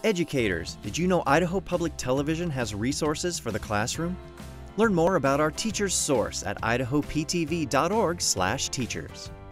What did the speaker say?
Educators, did you know Idaho Public Television has resources for the classroom? Learn more about our Teacher's Source at idahoptv.org/teachers.